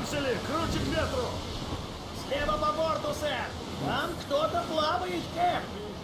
Брамсели, круче к ветру! Слева по борту, сэр! Там кто-то плавает, Кэп!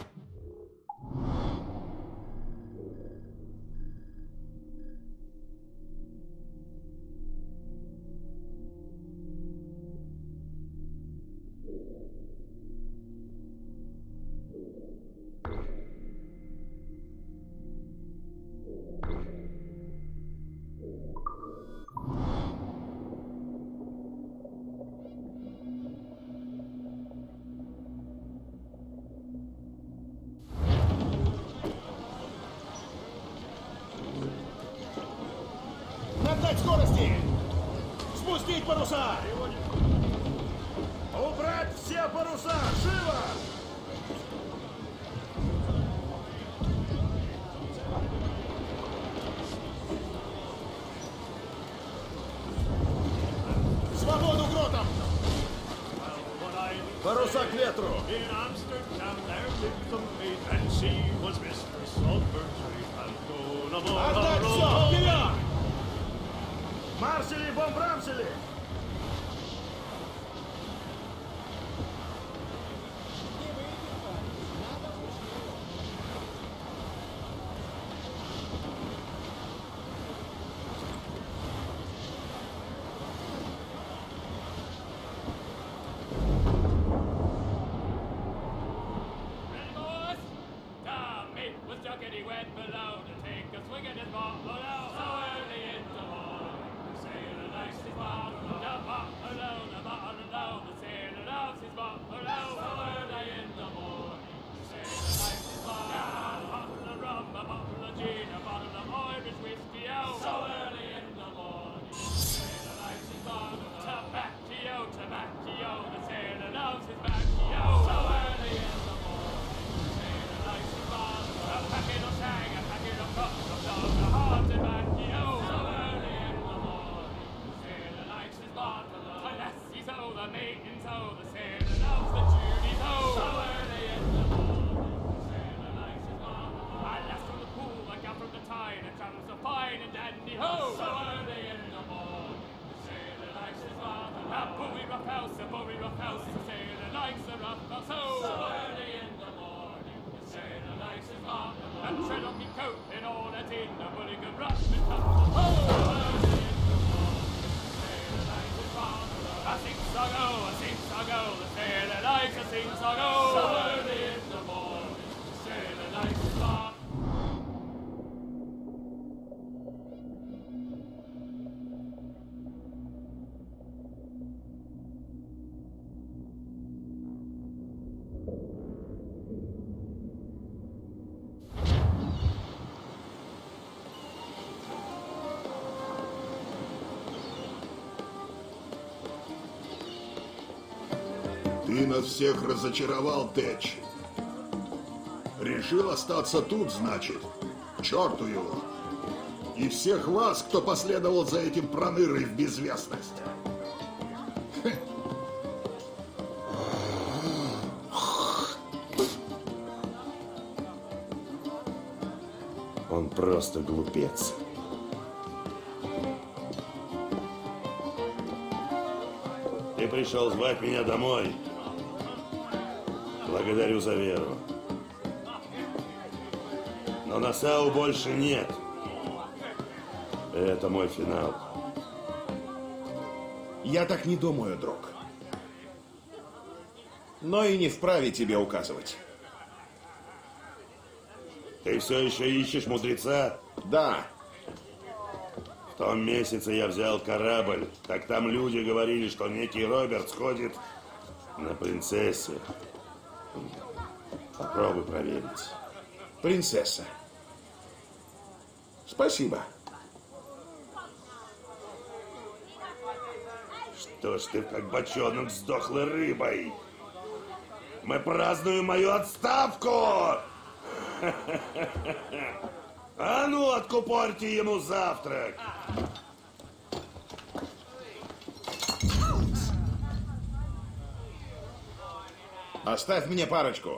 Нагнать скорости! Спустить паруса! Убрать все паруса! Живо! Свободу гротам! Паруса к ветру! In Amsterdam there lived a maid, and she was mistress of her trade, and gone aboard Отдать her все! own. Вперед! Марсели, бом Брамсели! Ready, boys? The mate was junkety wet below to take a swing at his bottle out. So early in the morning, the sailor likes his bottle out. The bottle out, the bottle out, the sailor loves his bottle out. So early in the morning, the sailor likes his bottle out. A bottle of rum, a bottle of gin, a bottle of Irish whiskey out. So early in the morning, the sailor likes his bottle out. Tobacco, tobacco, the sailor loves his baccio. So early in the morning, the sailor likes his bottle out. A packet of shag, a packet of cups, a dog, a hard tobacco. So early in the morning, the sailor likes his bottle out. A lassie's ho, the maiden's ho, the sailor loves the Judy's ho. So early in the morning, the sailor likes his bottle out. A lass from the pool, a gal from the tide, a chance of fine and dandy ho. So early in the morning, the sailor likes his bottle out. A bully rough house, a bully rough house, the sailor likes a rough house ho. So early in the morning, the sailor likes his bottle out. A tread on me coat and all that in, a bully good rough and tough ho. So early in the morning, the sailor likes his bottle out. A sing-song ho, a sing-song ho, the sailor likes a sing-song ho. So early in the morning, the sailor likes his bottle. Ты нас всех разочаровал, Тэч. Решил остаться тут, значит? К черту его. И всех вас, кто последовал за этим пронырой в безвестность. Он просто глупец. Ты пришел звать меня домой. Благодарю за веру. Но Насау больше нет. Это мой финал. Я так не думаю, друг. Но и не вправе тебе указывать. Ты все еще ищешь мудреца? Да. В том месяце я взял корабль. Так там люди говорили, что некий Роберт сходит на принцессе. Попробуй проверить. Принцесса. Спасибо. Что ж ты как бочонок с дохлой рыбой? Мы празднуем мою отставку! А ну, откупорьте ему завтрак! Оставь мне парочку.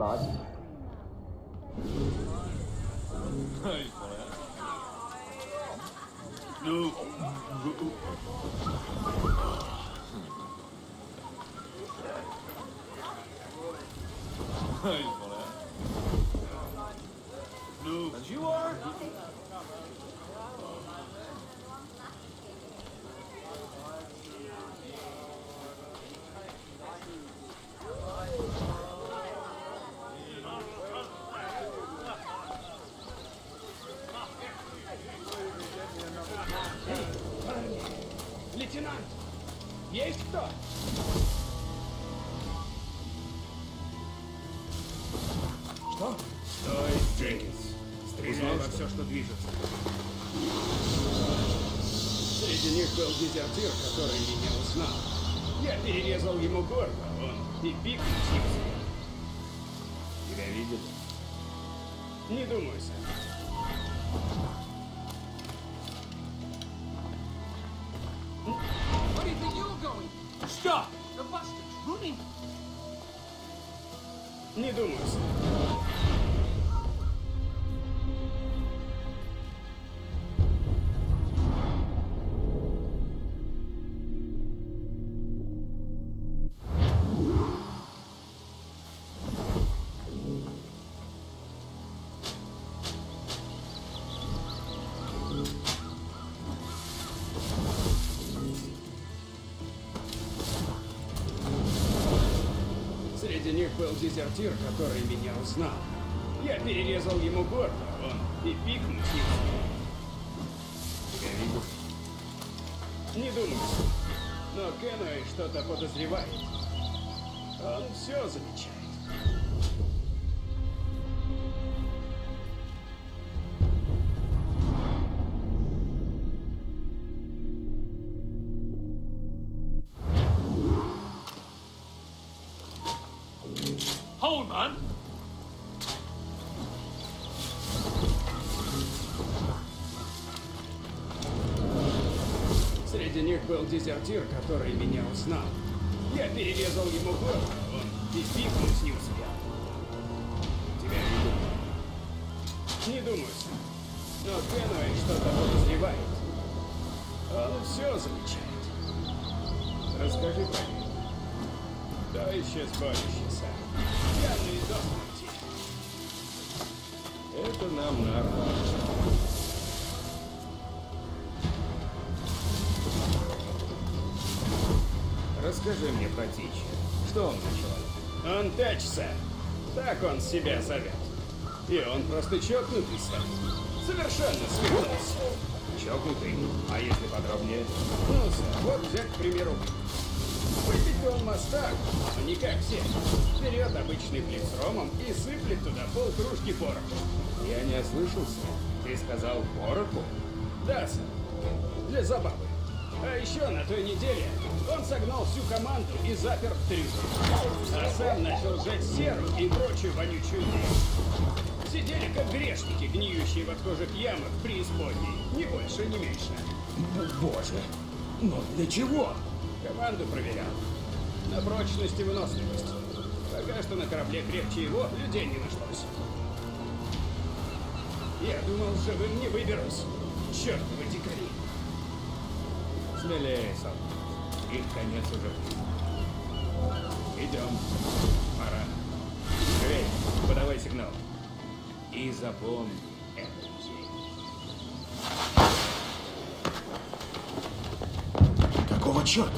Lost. No. No. As you are? Лейтенант, есть кто? Что? Стой здесь. Стреляй во все, что движется. Среди них был дезертир, который меня узнал. Я перерезал ему горло, он и пик птицы. Тебя видели? Не думаю, сэр. Where do you think you're going? Что? The bastard's running. Не думаю, сэр. Среди них был дезертир, который меня узнал. Я перерезал ему горло, он и пикнуть не успел. Тебя видели? Не думаю, сэр. Но Кенуэй что-то подозревает. Он все замечает. Hold, man! Среди них был дезертир, который меня узнал. Я перерезал ему горло, он и пикнуть не успел. Тебя видели? Не думаю, сэр. Но Кенуэй что-то подозревает. Он все замечает. Расскажи про них. Да еще сборище, сэр. Пьяные до смерти. Это нам на руку. Расскажи мне про Тича. Что он за человек? Он Тэч, сэр. Так он себя зовет. И он просто чокнутый, сэр. Совершенно свихнулся. Чокнутый? А если подробнее? Ну, сэр, вот взять, к примеру, выпить он мастак, но не как все. Берет обычный плит с ромом и сыплет туда полкружки пороху. Я не ослышался. Ты сказал пороху? Да, сэр. Для забавы. А еще на той неделе он согнал всю команду и запер в трюме. А сам начал жать серу и прочую вонючую дрянь. Сидели как грешники, гниющие в отхожих ямах в преисподней. Ни больше, ни меньше. Боже, но для чего? Команду проверял. На прочность и выносливость. Пока что на корабле крепче его людей не нашлось. Я думал, живым не выберусь. Чёртовы дикари. Смелее, солдат. Их конец уже близко. Идем. Пора. Эй, подавай сигнал. И запомни этот день. Какого черта?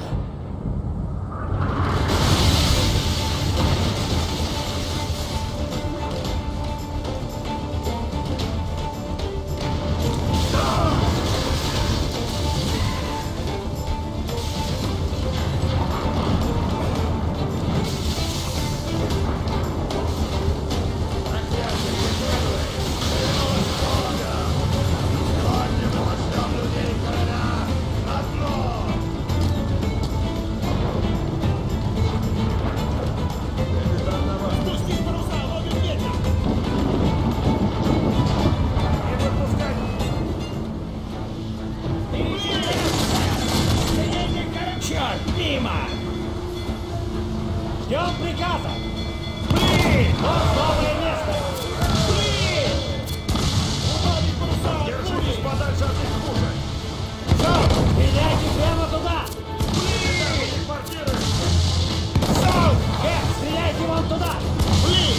Черт, мимо! Ждем приказа! Блин! Вот новое место! Блин! Убавить паруса! Держитесь подальше от их пушек! Шоу! Стреляйте прямо туда! Блин! Квартиры! Шоу! Стреляйте вон туда! Блин!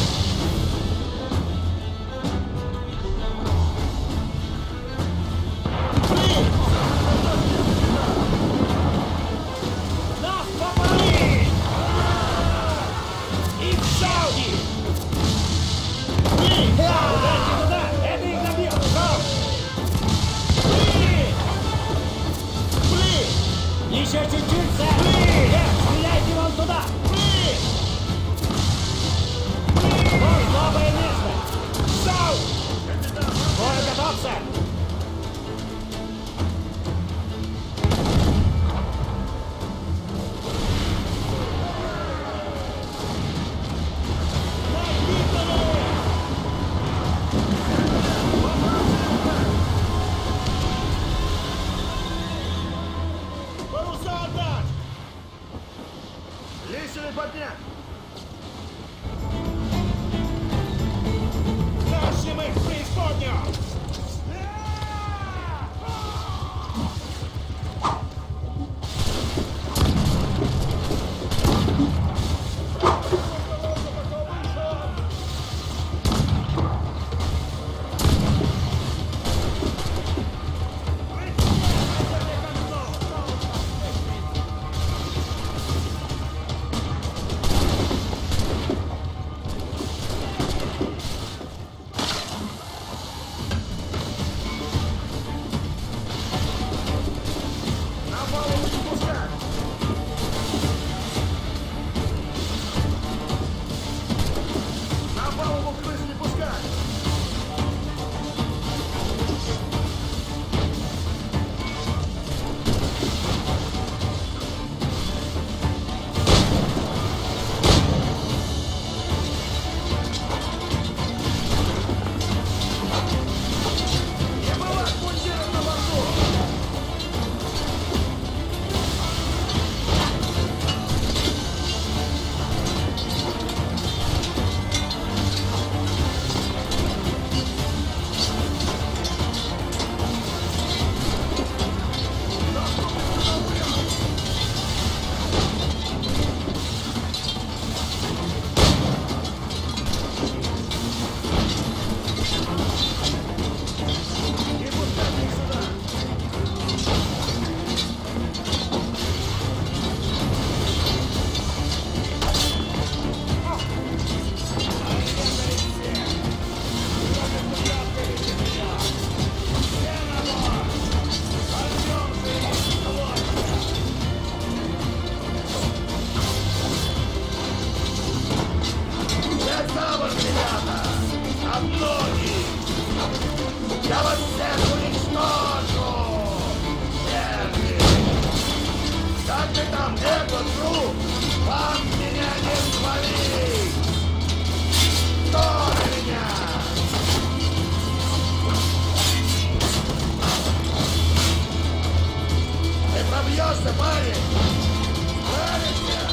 Нас попали! И в Сауди! Ударьте туда! Это их добьет! Шоу! Еще чуть-чуть, сэр! Стреляйте вон туда! Вот новое место! Шоу! Скоро готов, сэр! Паруса отдать! Лисины поднять! Тащим их в преисподнюю! На палубу не пускать! На палубу крыс не пускать! Не бывать мундиром на борту! Не пускать их сюда! Я за вас, ребята! Обноги! Я вас всех уничтожу! Первый! Как ты там, этот труп? Вам меня не свалить! Кто на меня? Ты пробьешься, парень! Справишься!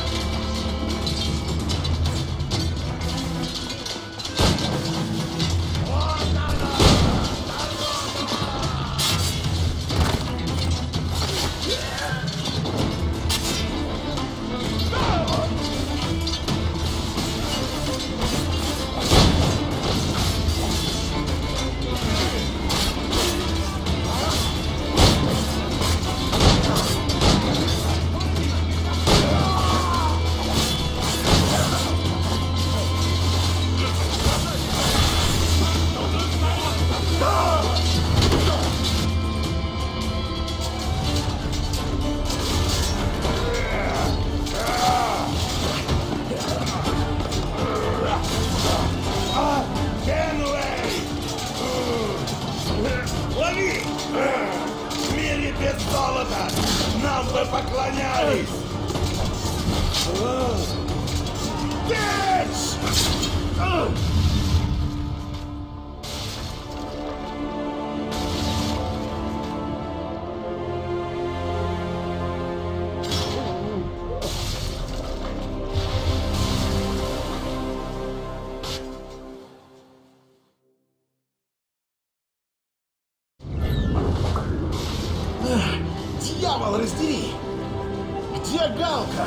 Вот она! Кенуэй! Лови! В мире без золота нам бы поклонялись! Бич! Дьявол, раздери! Где Галка?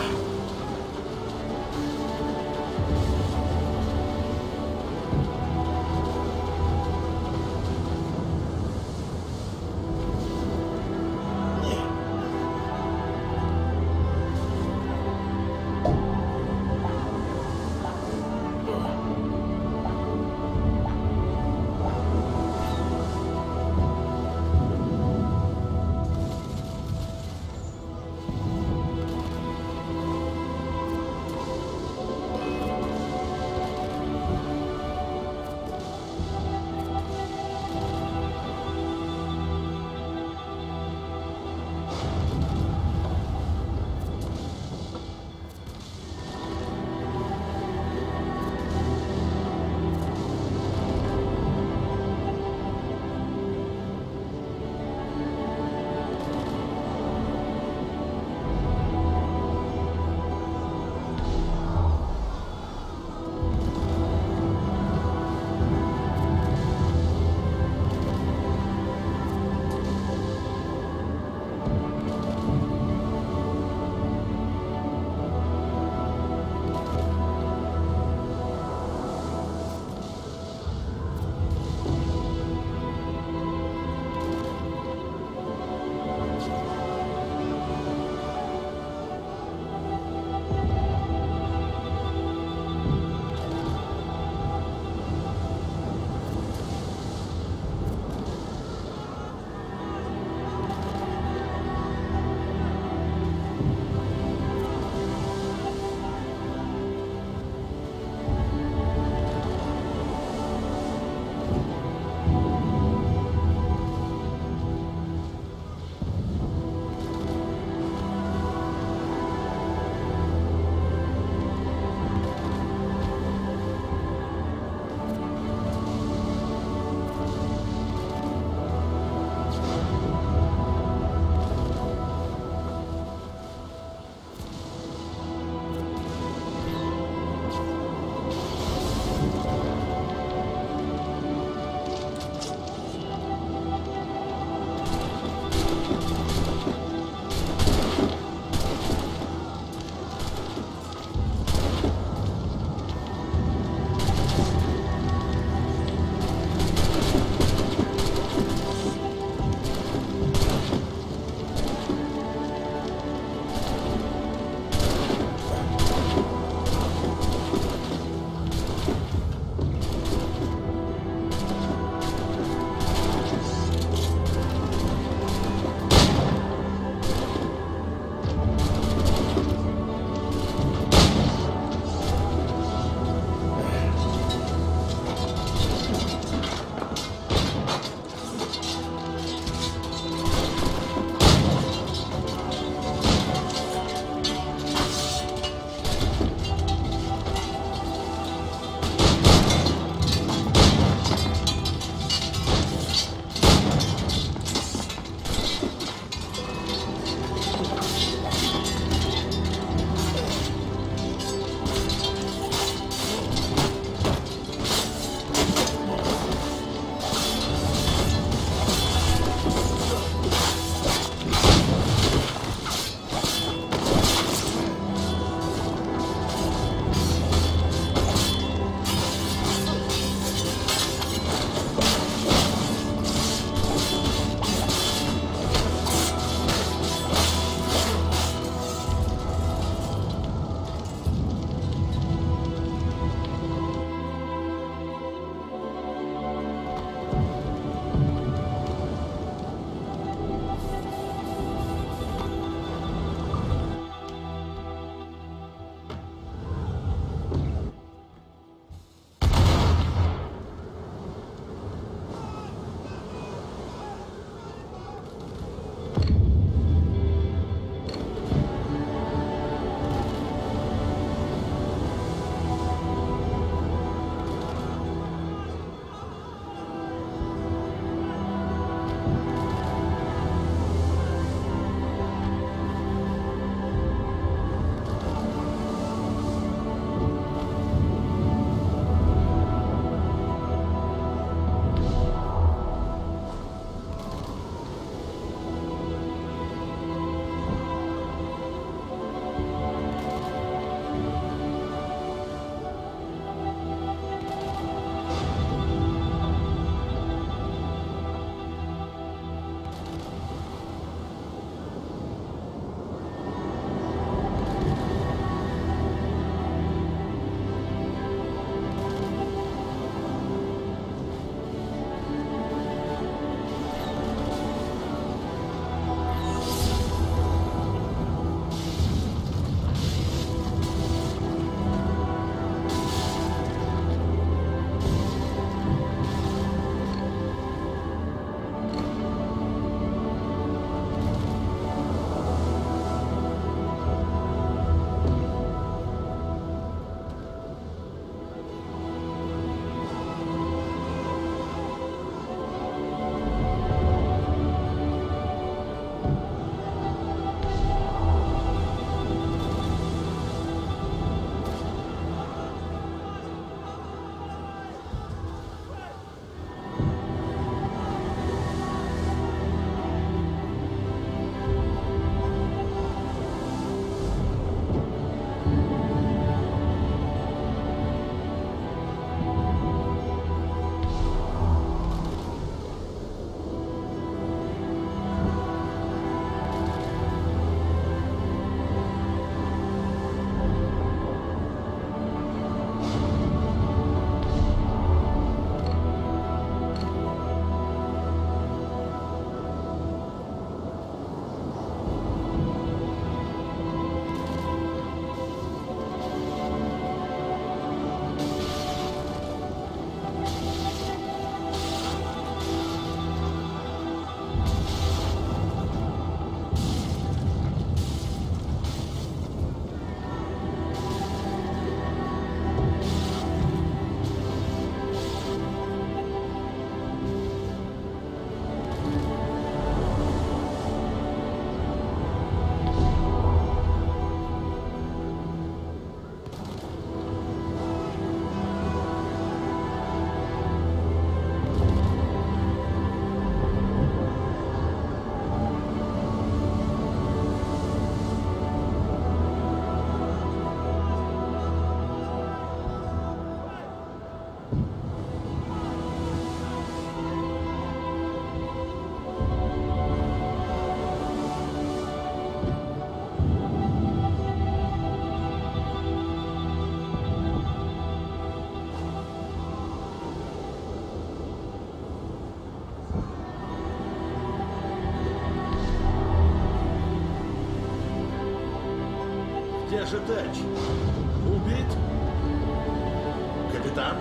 Где же Тэч? Убит? Капитан?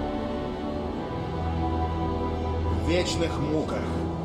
В вечных муках.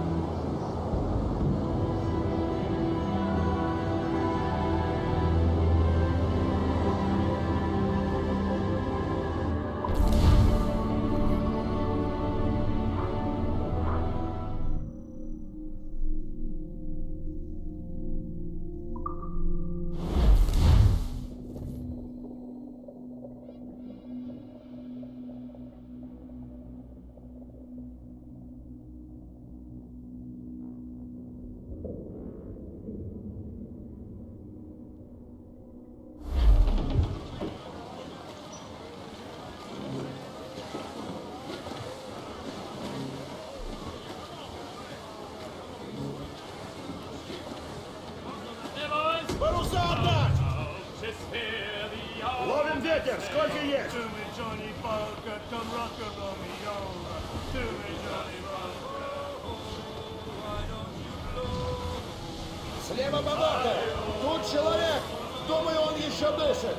Паруса отдать! Just hear the old Ловим ветер! Сколько есть? To me, Johnny Parker, come rock a Romeo. To me, Johnny Parker. Слева по борту! Тут человек! Думаю, он еще дышит!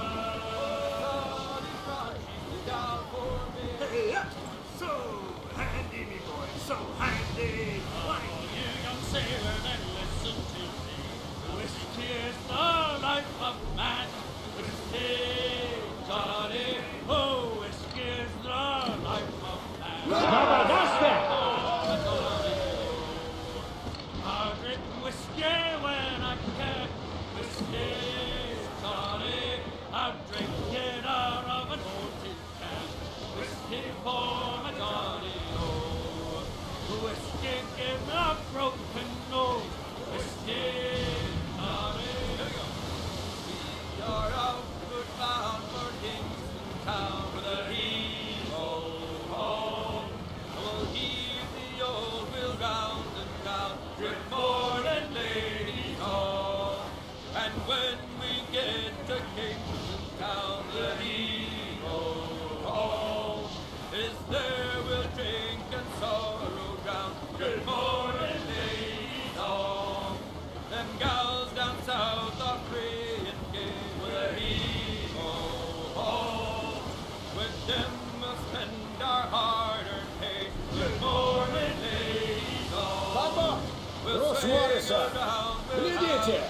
Hey, up! So handy, me boy, so handy. Why You young sailor, then listen to me. Whiskey is the life of man. Whiskey, Johnny, oh, whiskey is the life of man. I drink whiskey when I can. Whiskey, Johnny, I drink it out of an old tin can. Whiskey for my Johnny, oh. Whiskey give me a broken nose. Whiskey, Johnny. We are outward bound for Kingston town with a heave-ho-ho. We'll heave the old wheel round and round, drip more than ladies ho. And when we get to Kingston town, the heave-ho-ho is there we'll drink and sorrow drown, drip more than ladies ho. Them gals down south are free and gay with a heave-ho-ho. With them we'll spend our hard-earned pay, drip more than ladies ho. Папа! Брус Морриса! Глядите!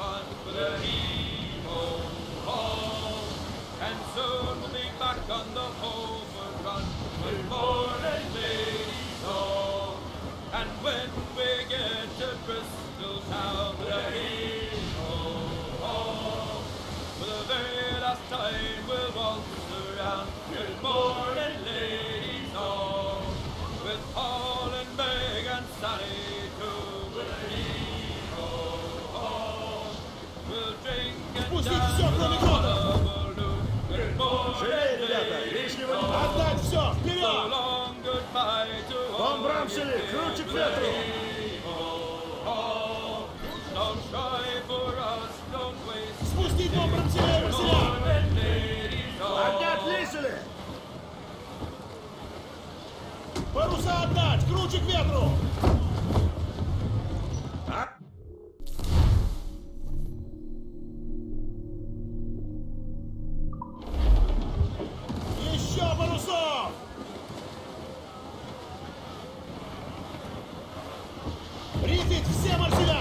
And soon we'll be back on the homeward run with more than ladies ho. And when we get to Bristol town, with a heave-ho-ho, for the very last time we'll waltz around with more than ladies ho. With Paul and Meg and Sally too, with a heave-ho-ho, we'll drink and Спустить dance все, кроме глотов! with more Живее, than ребята! ladies Лишнего не... ho. Отдать все! So Вперед! long goodbye to Том all Брамшели! Ключи к ветру! ho. Don't try for us, don't waste Спустить Том Брамшеля! more than ladies ho. Отдать Лисели! Паруса отдать! Круче к ветру! Еще парусов! Рифить все марселя!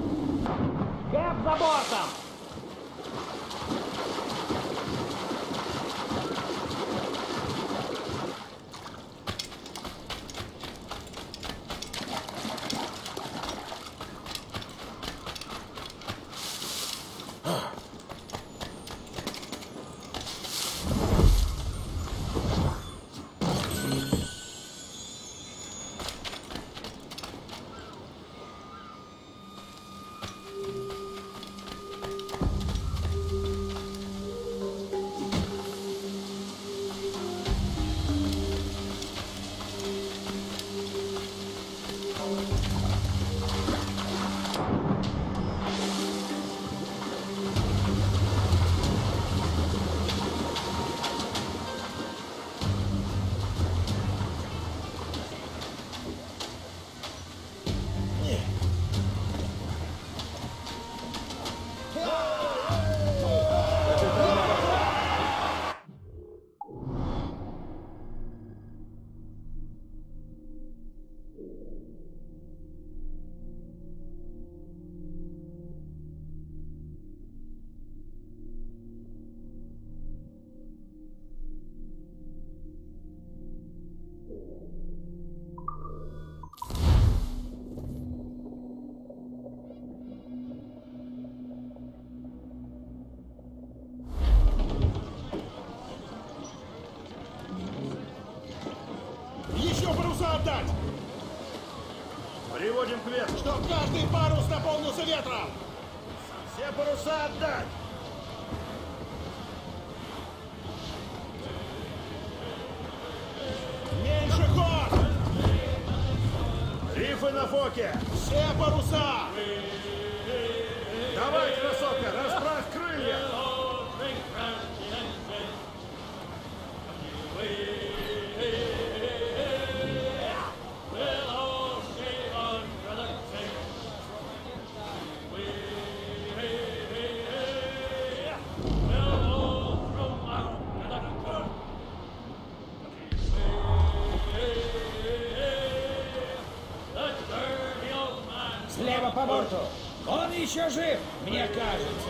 Кэп за бортом! Все паруса отдать! Приводим к ветру. Чтоб каждый парус наполнился ветром! Все паруса отдать! Меньше ход! Рифы на фоке! Все паруса! Давай, красотка, расправь крылья! Слева по борту! Он еще жив, мне кажется.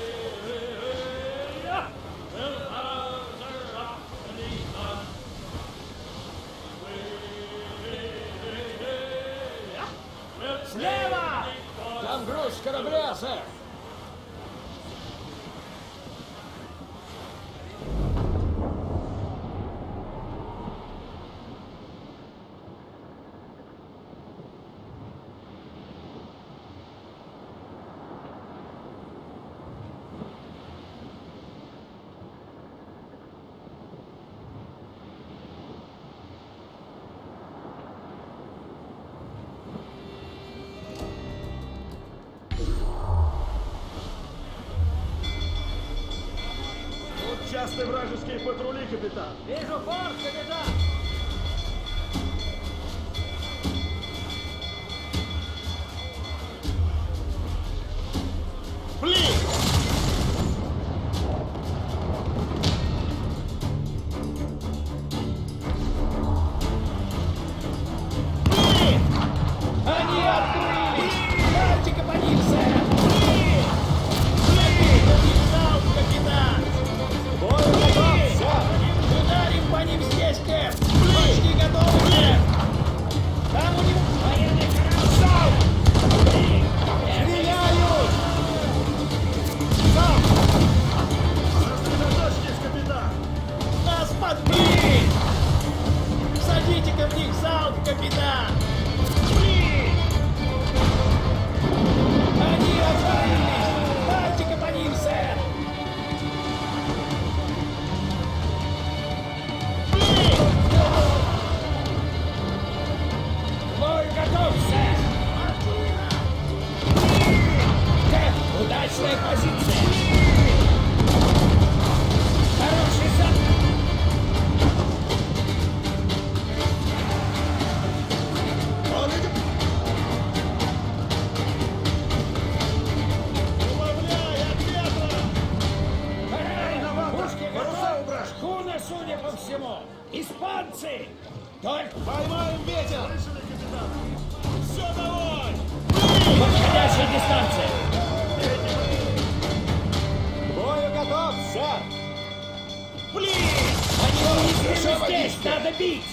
Слева! Там груз корабля, сэр. Часто вражеские патрули, капитан. Вижу порт, капитан! Они открылись! Дайте-ка по ним, сэр! Капитан! Бой готов, сэр! Ударим по ним здесь, Кэп! Почти готовы, Кэп! Там у него военный корабль! Стреляют! Сосредоточьтесь, капитан! Нас подбили! Садите-ка в них залп, капитан! Они открылись! Дайте-ка по ним, сэр! Бой готов, сэр! Кэп, удачная позиция! Хороший залп! Пушки готовы! Шхуна, судя по всему! Испанцы! Только Поймаем ветер! Все, давай! подходящая дистанция! Бою готов, сэр! Они уязвимы здесь! Надо бить!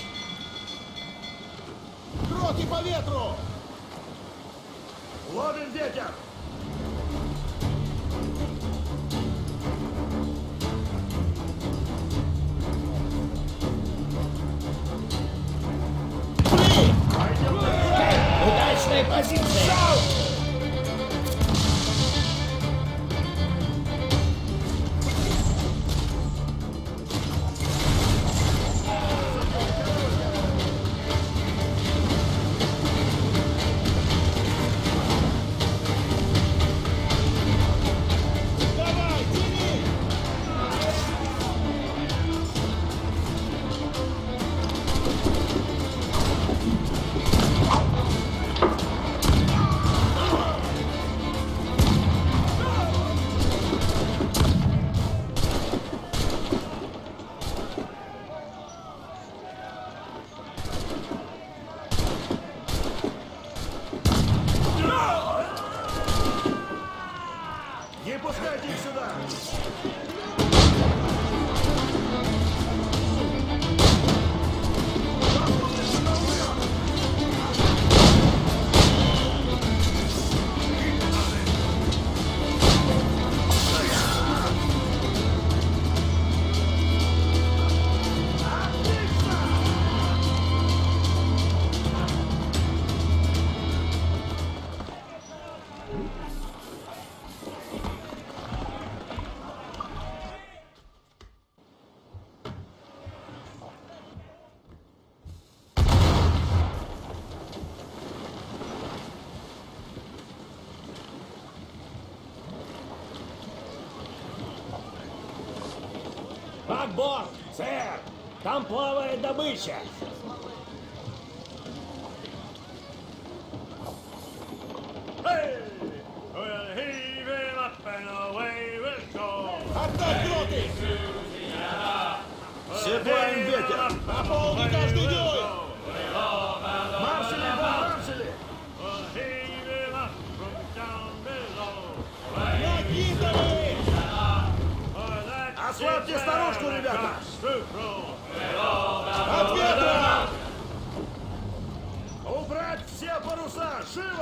Кроки по ветру! Ловим ветер! Удачная позиция! Давай, тяни! борт, сэр! Там плавает добыча! Hey! We'll heave him up and away we'll go. Отдать дроты! Седлаем ветер! На полный каждый дюйм! Маршали, маршали! We'll heave him up from down below. Накидывай! For that Ослабьте ship старушку, and ребята! across the road. От ветра! Убрать все паруса! Живо!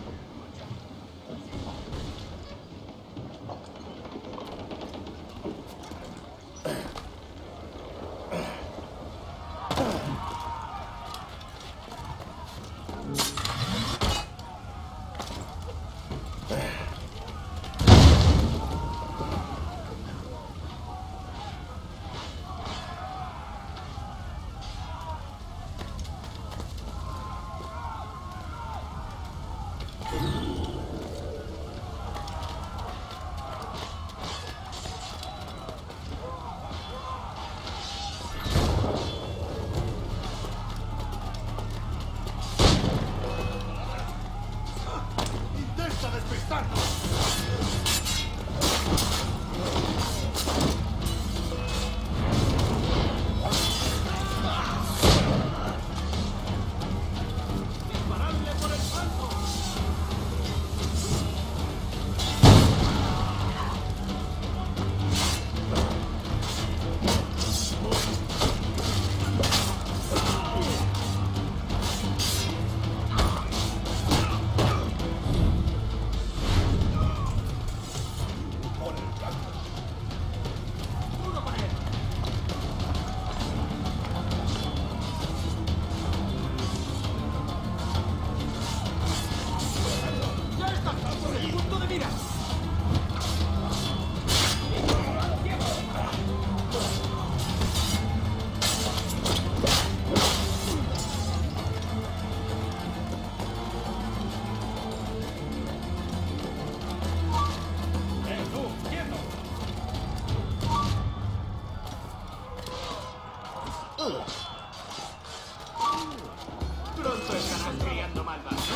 Pronto estarás criando malvadas.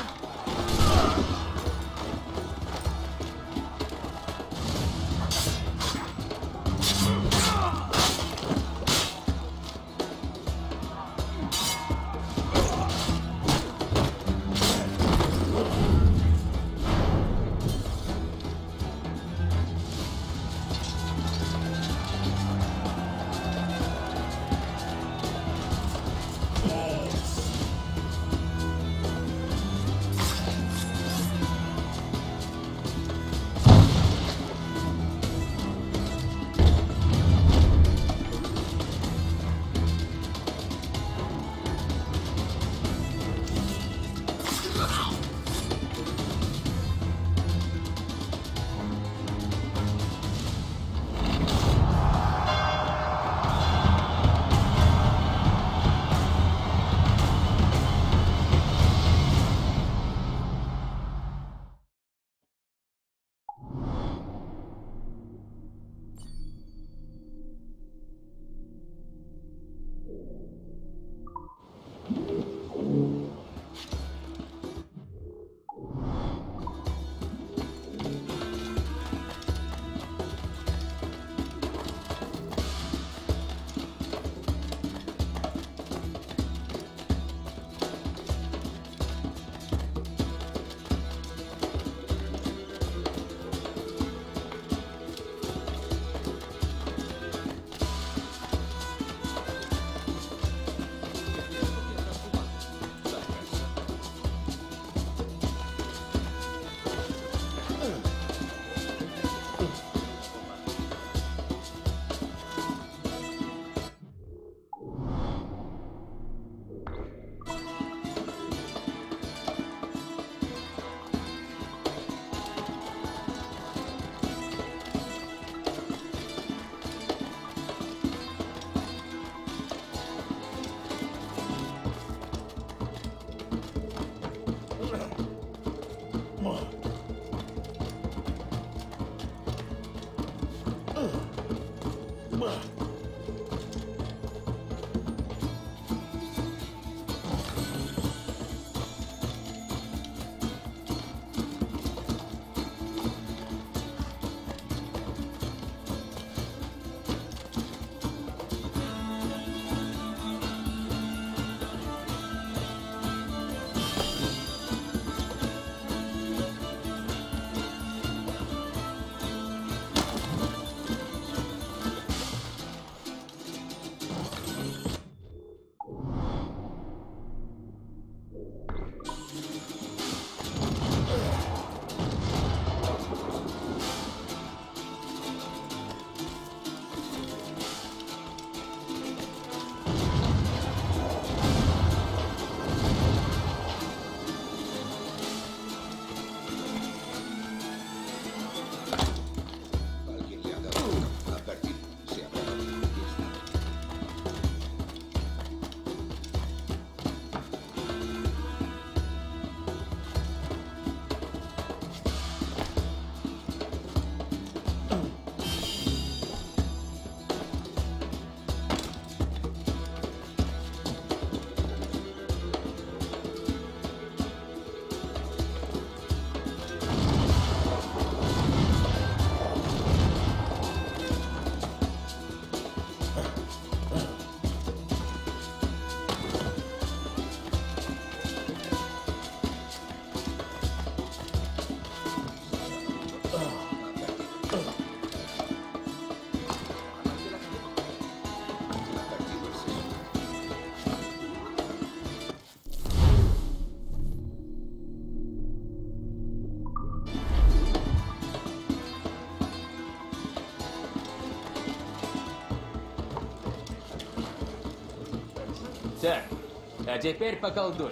Так, а теперь поколдуй.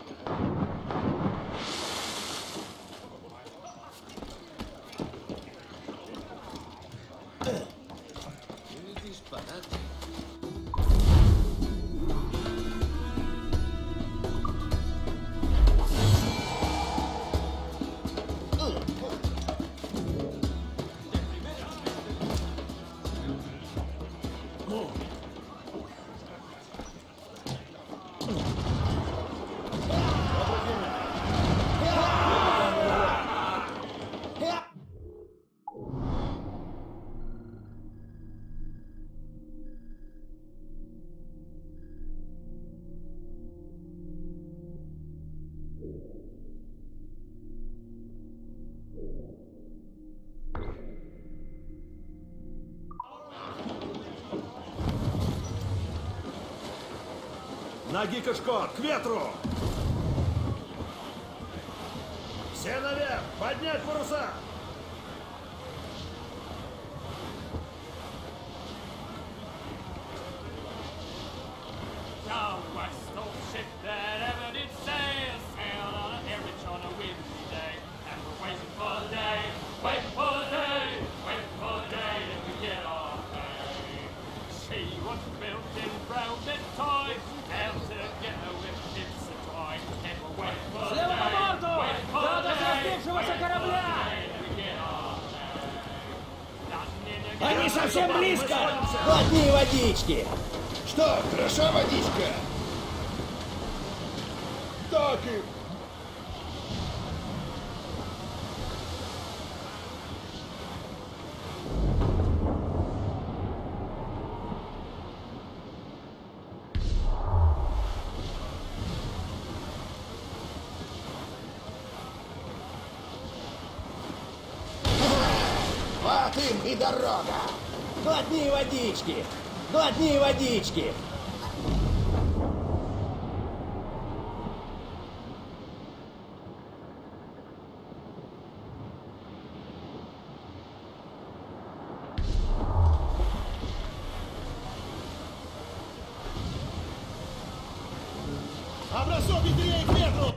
Ноги кашкот, к ветру! Все наверх! Поднять паруса! The western ship that ever did sail, sailed on a herriage on a windy day, and we're waiting for the day, waiting for the day, waiting for the day that we get our pay. She was built in broken toys, held together with bits of toy, and we're waiting for the Слева по day, борту! waiting for the Кто-то с day, разбившегося корабля! that we get our pay. Nothing in the Они совсем близко! находимся. Глотни водички! Что, хороша водичка? Так и... Вот им и дорога! Глотни водички! Глотни водички! А бросок быстрее к ветру!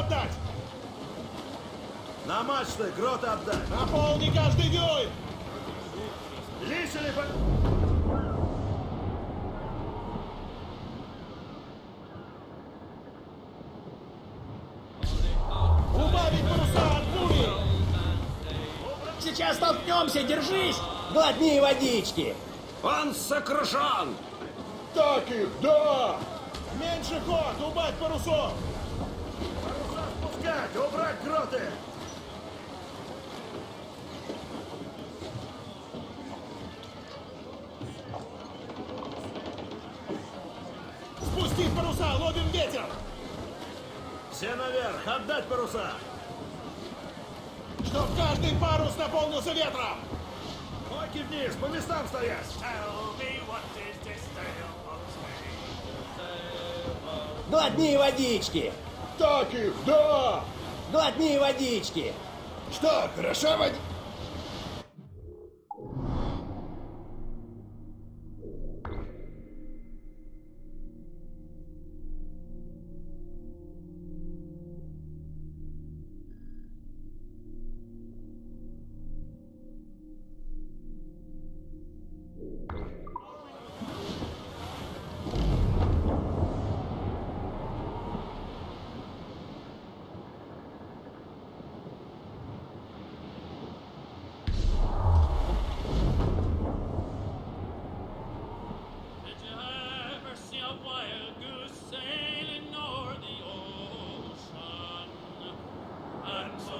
отдать! На мачты гроты отдать! Наполни каждый дюйм! Лишили бы... Убавить паруса от бури! Сейчас столкнемся, держись! Глотни водички! Он сокрушен! Так их, да! Меньше ход, убавь парусов! Паруса спускать, убрать гроты! Спустить паруса, ловим ветер! Все наверх, отдать паруса! Чтоб каждый парус наполнился ветром! Ноги вниз, по местам стоять! Tell me what is this tale of Spain? Глотни водички! Так их, да! Глотни водички! Что, хороша водичка? Did you ever see a wild goose sailing o'er the ocean? And so,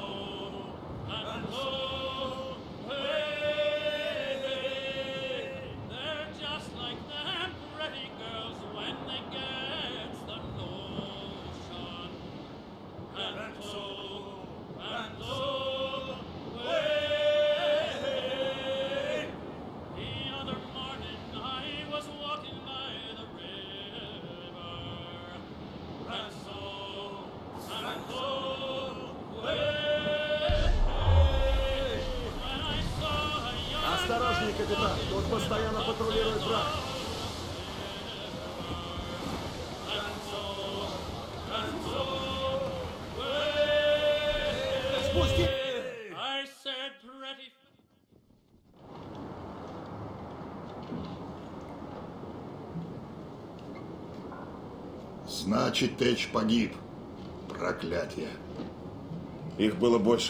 hey, they're just like them pretty girls when they get the notion. And so, hey, the other morning I was walking by the river, and so, hey, when I saw a young Осторожней, капитан, тут постоянно патрулирует враг. Спусти! I said pretty. Значит, Тэч погиб. Проклятие. Их было больше.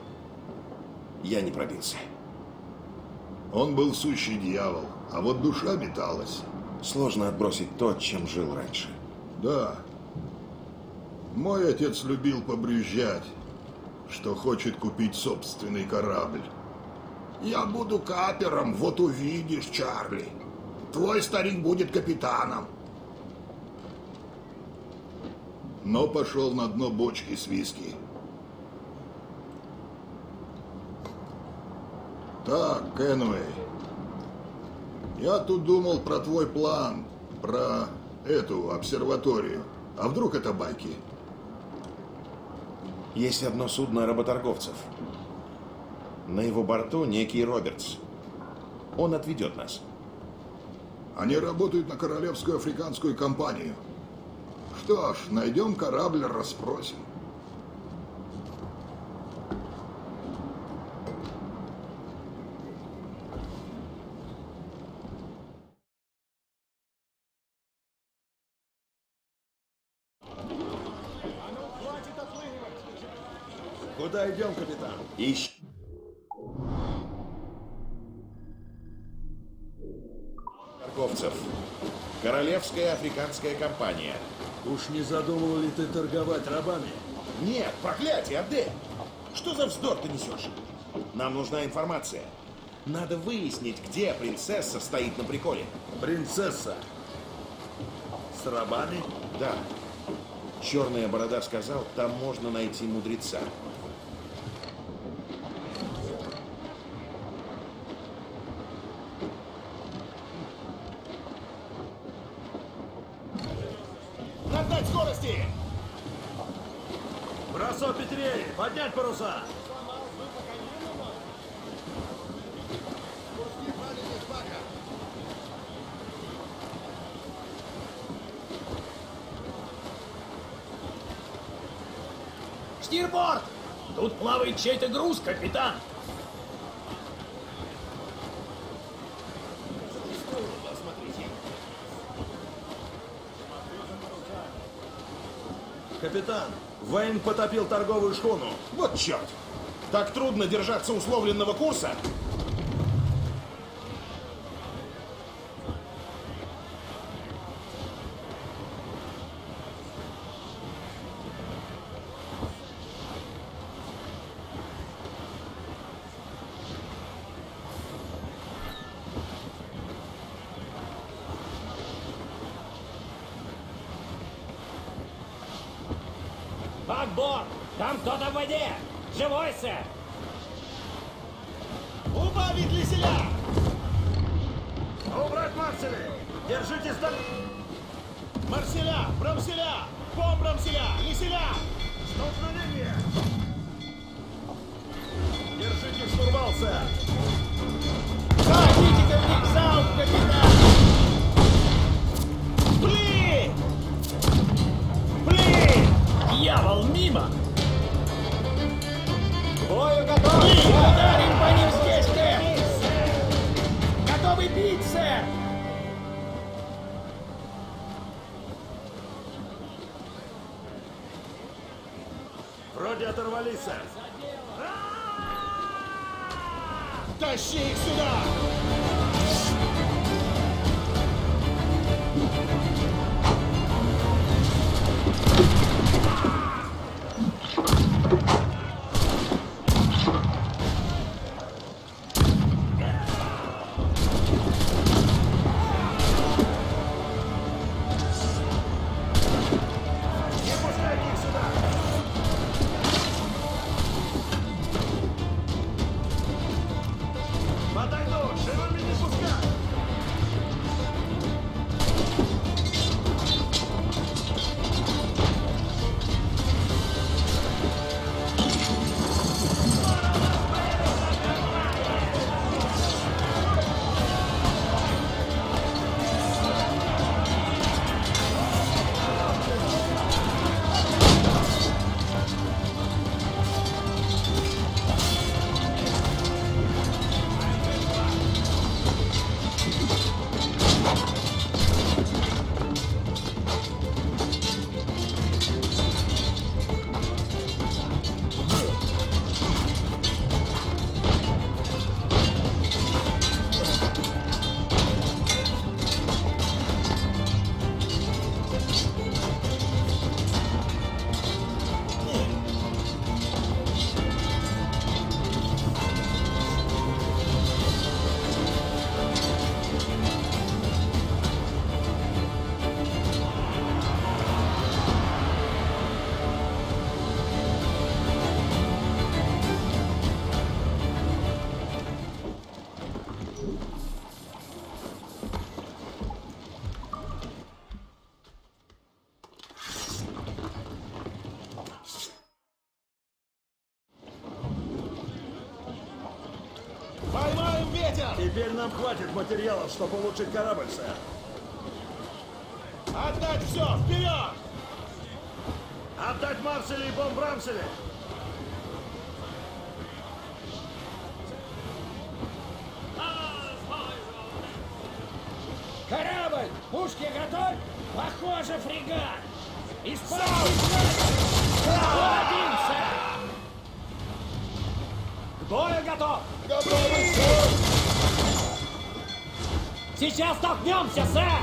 Я не пробился. Он был сущий дьявол, а вот душа металась. Сложно отбросить то, чем жил раньше. Да. Мой отец любил побрюзжать, что хочет купить собственный корабль. Я буду капером, вот увидишь, Чарли. Твой старик будет капитаном. Но пошел на дно бочки с виски. Так, Кенуэй, я тут думал про твой план, про эту обсерваторию. А вдруг это байки? Есть одно судно работорговцев. На его борту некий Робертс. Он отведет нас. Они работают на Королевскую африканскую компанию. Что ж, найдем корабль, расспросим. Куда идем, капитан? Ищ. Торговцев. Королевская африканская компания. Уж не задумал ли ты торговать рабами? Нет, проклятие, Адель! Что за вздор ты несешь? Нам нужна информация. Надо выяснить, где принцесса стоит на приколе. Принцесса? С рабами? Да. Черная борода сказал, там можно найти мудреца. Нагнать скорости! Бросок петлей! Поднять паруса! Стирборд! Тут плавает чей-то груз, капитан. Капитан, Вейн потопил торговую шхуну. Вот черт! Так трудно держаться условленного курса. Бакборд! Там кто-то в воде! Живой, сэр! Убавить леселя! Убрать Марселя! Держитесь там! Марселя! Брамселя! Бомбрамселя! Леселя! Столкновение! Держите штурвал, сэр! Возьмите-ка в них залп, капитан! Блин! Блин! Дьявол, мимо! Бою готов! Ударим по ним здесь, Кэп! Готовы бить, сэр! Вроде оторвались, сэр. Тащи их сюда! Поймаем ветер! Теперь нам хватит материалов, чтобы улучшить корабль, сэр. Отдать все! Вперед! Отдать Марселя и Бомбрамселя! Корабль! Пушки готовь! Похоже, фрегат! Исполнить! Один, сэр! К бою готов! Готовы, сэр! Сейчас столкнемся, сэр!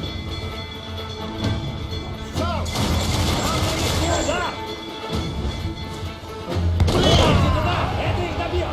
Удар! Блин! Туда! Это их добьет!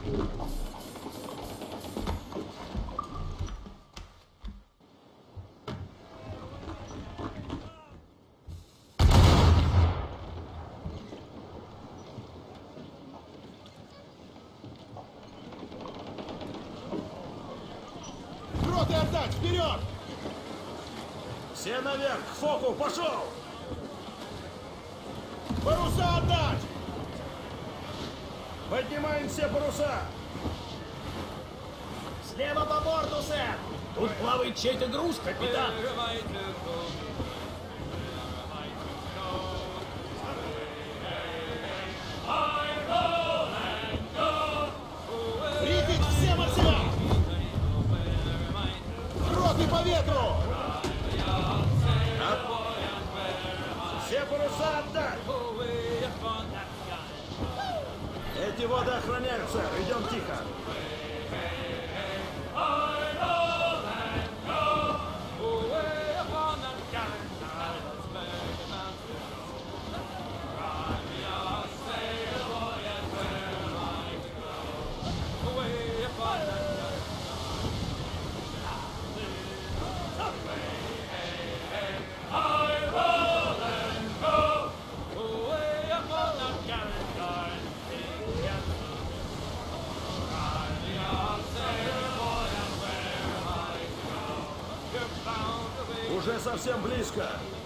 Гроты отдать! Вперед! Все наверх! К фоку! Пошел! Паруса отдать! Поднимаем все паруса! Слева по борту, сэр! Тут плавает чей-то груз, капитан! Рифить все марселя! Гроты по ветру! Все паруса отдать! Эти воды охраняют, сэр. Идем тихо. Уже совсем близко.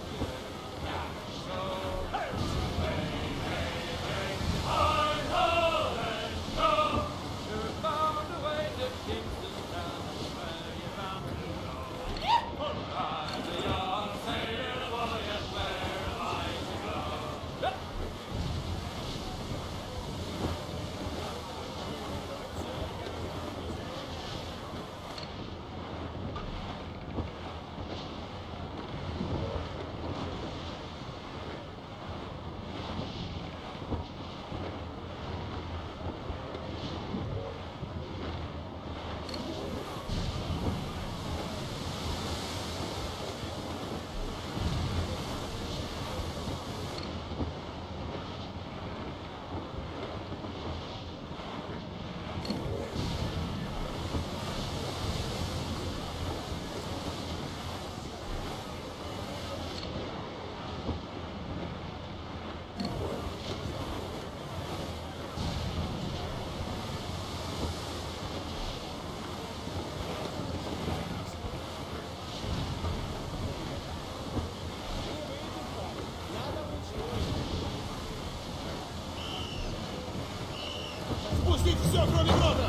Спустить все, кроме гротов!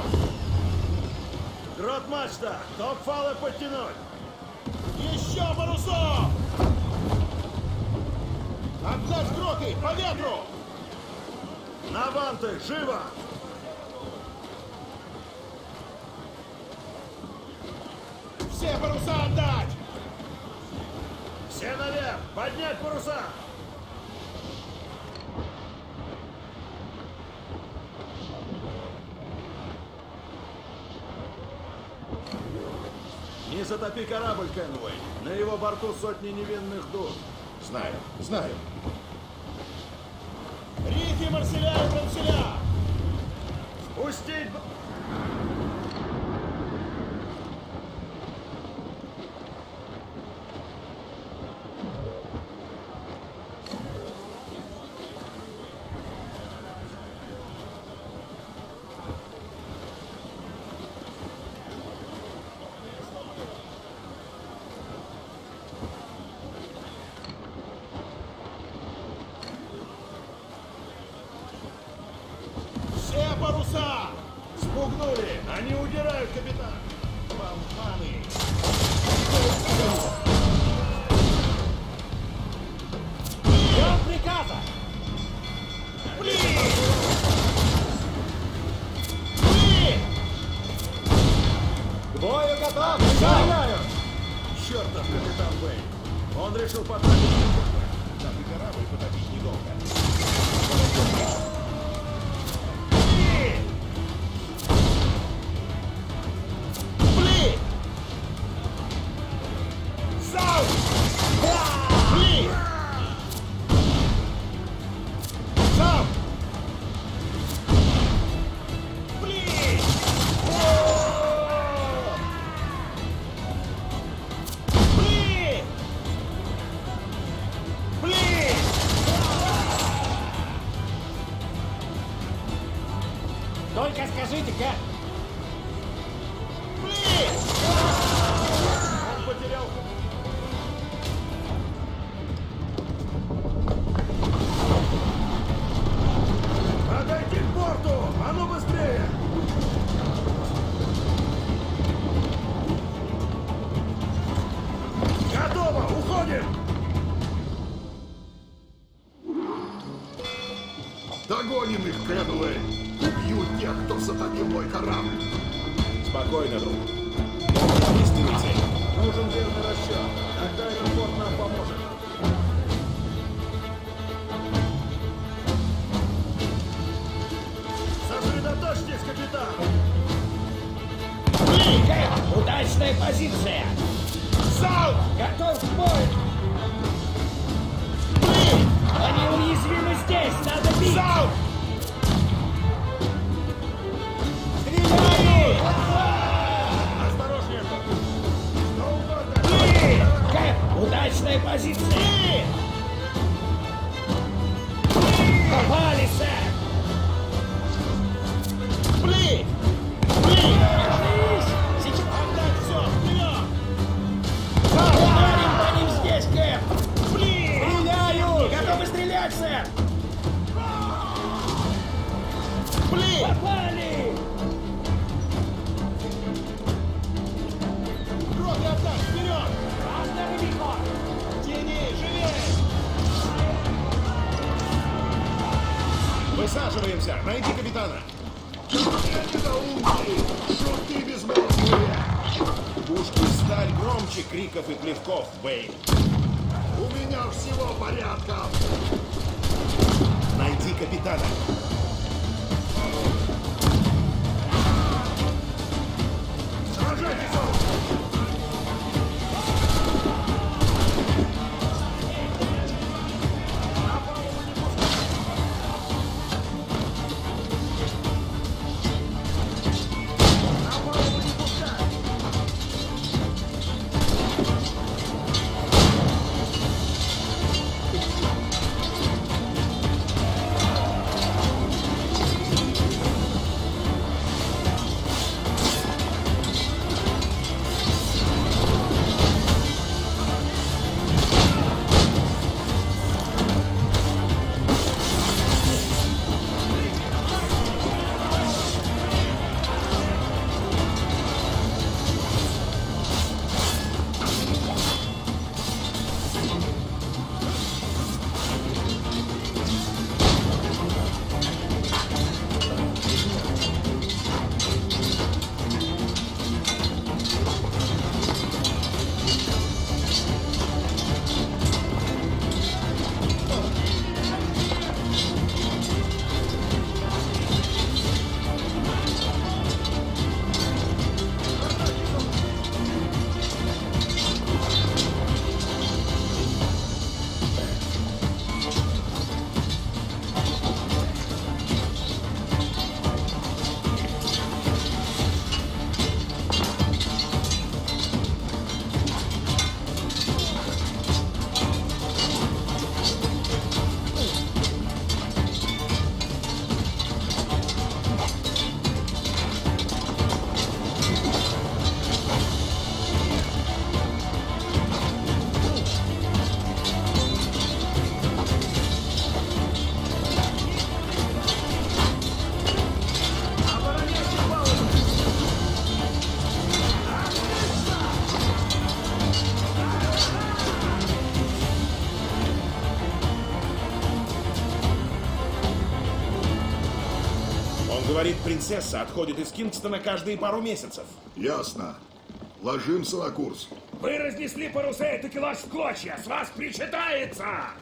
Грот мачта! Топ-фалы подтянуть! Еще парусов! Отдать гроты! По ветру! На ванты! Живо! Все паруса отдать! Все наверх! Поднять паруса! Не затопи корабль, Кенуэй. На его борту сотни невинных душ. Знаю, знаю. Рифи, марселя и бронселя! Спустить... Все паруса! Спугнули! Они удирают, капитан! Болваны! Ждем приказа! Блин! Блин! К бою готов! Стреляют! Чертов капитан Бэй! Он решил потратить секунду. Там и корабль потопить недолго. Блин! Залп! Блин! Залп! Блин! Только скажите, как? Он потерял... Отойди к борту! А ну быстрее! Готово! Уходим! Догоним их, Кенуэй! Убьют тех, кто затопил мой корабль! Спокойно, друг. Мы истинный цель. Нужен верный расчет. Тогда этот флот нам поможет. Сосредоточьтесь, капитан! Кэп, удачная позиция! Залп! Готов к бою! Они уязвимы здесь, надо бить! Залп! Стреляй! Осторожнее! Что угодно! Кэп, удачная позиция! Попали, сэр! Блин! Держись! Сейчас! Отдать все! Вперед! Ударим по ним здесь, Кэп! Блин! Стреляю! Готовы стрелять, сэр! Блин! Попали! Роты атак! Вперед! Тяни! Живее! Высаживаемся! Найди капитана! Шутки безмолвные! Пушки и сталь громче криков и плевков, Бэйн. У меня всего порядка! Найди капитана. Сражайтесь! Говорит, принцесса отходит из Кингстона каждые пару месяцев. Ясно. Ложимся на курс. Вы разнесли паруса и такелаж в клочья! С вас причитается!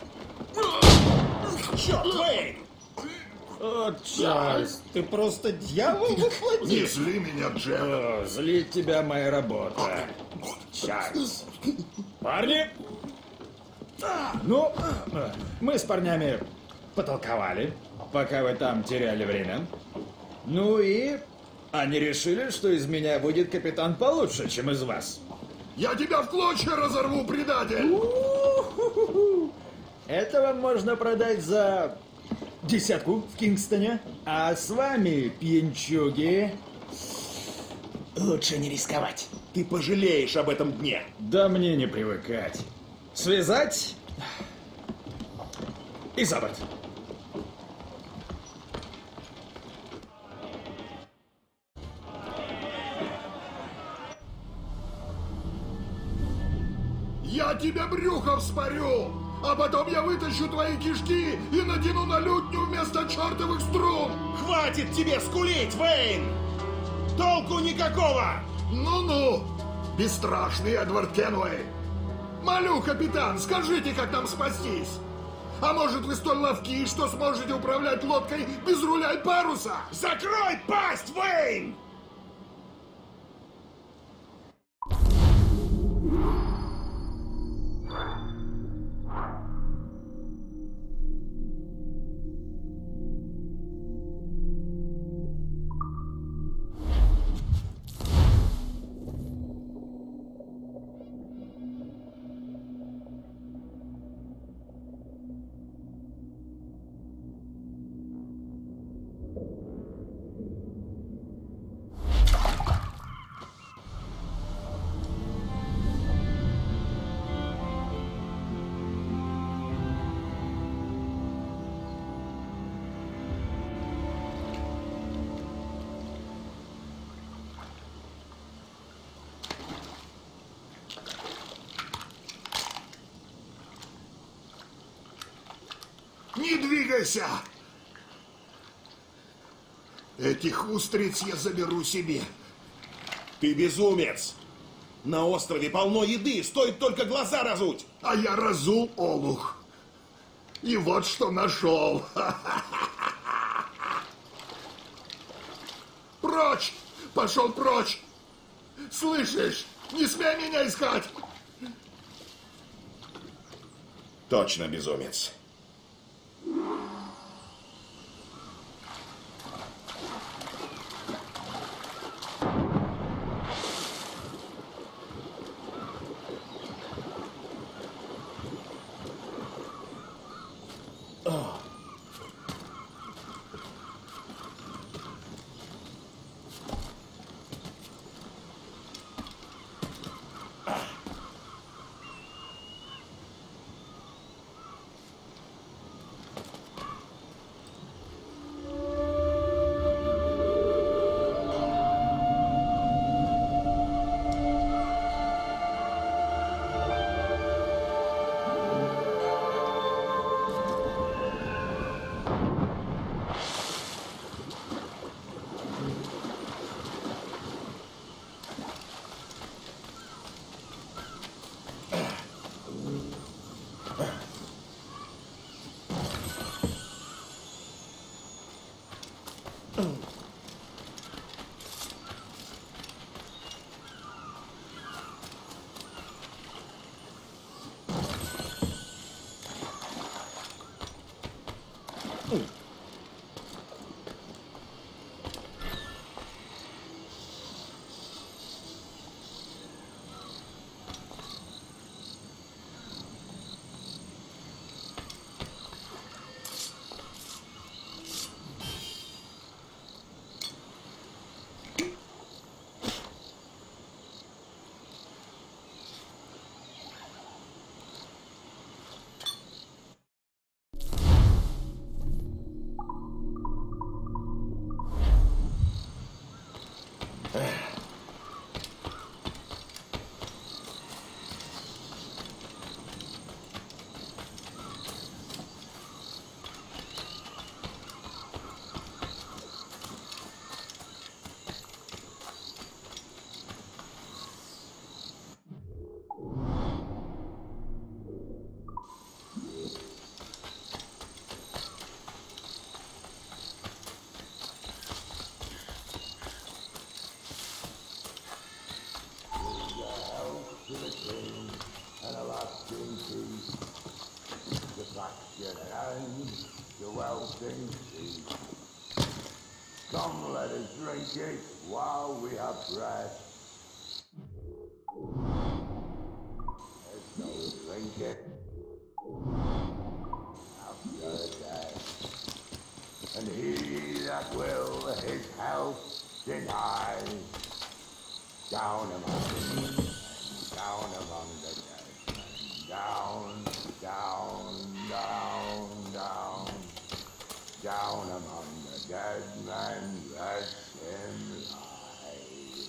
Черт, Вейн! О, Чарльз, ты просто дьявол воплоти. Не зли меня, Джек. О, злить тебя моя работа. Чарльз. Парни! Ну, мы с парнями потолковали, пока вы там теряли время. Ну и они решили, что из меня будет капитан получше, чем из вас. Я тебя в клочья разорву, предатель! Это вам можно продать за десятку в Кингстоне. А с вами, пьянчуги... Лучше не рисковать. Ты пожалеешь об этом дне. Да мне не привыкать. Связать и за борт. Я тебе брюхо вспорю, а потом я вытащу твои кишки и надену на лютню вместо чертовых струн. Хватит тебе скулить, Вейн! Толку никакого! Ну-ну, бесстрашный Эдвард Кенуэй. Молю, капитан, скажите, как нам спастись? А может, вы столь ловки, что сможете управлять лодкой без руля и паруса? Закрой пасть, Вейн! Не двигайся! Этих устриц я заберу себе. Ты безумец! На острове полно еды, стоит только глаза разуть! А я разул олух. И вот что нашел. Прочь! Пошел прочь! Слышишь? Не смей меня искать! Точно безумец. Come, let us drink it while we have breath. Let's go drink it after death. and he that will his health deny. Down among the dead. Down, down, down, down. Down among the dead men rest in life.